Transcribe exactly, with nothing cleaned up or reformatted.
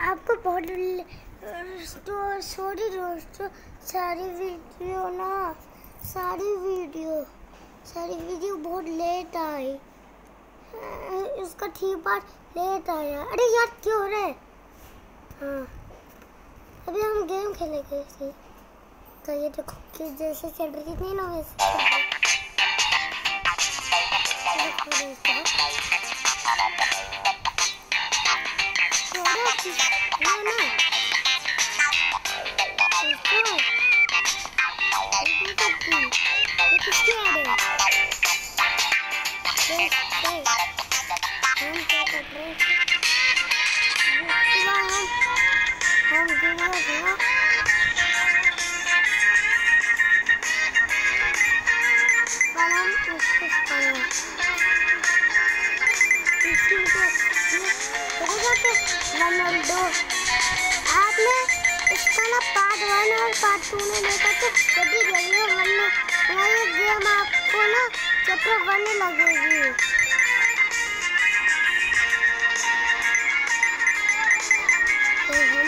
आपको बहुत तो सॉरी दोस्तों, सारी वीडियो ना सारी वीडियो सारी वीडियो बहुत लेट आई। इसका ठीक बार लेट आया। अरे यार क्यों हो रहा है? हाँ अभी हम गेम खेलेंगे इसी तो ये देखो कि जैसे चल रही थी ना वैसे रोनाल्डो। आपने इसका ना पार्ट वन और पार्ट टू में देखा तो जल्दी देखिए, वरना ये गेम आपको ना चैप्टर वन लगेगी। ओहो